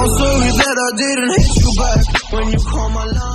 I'm sorry that I didn't hit you back when you call my line.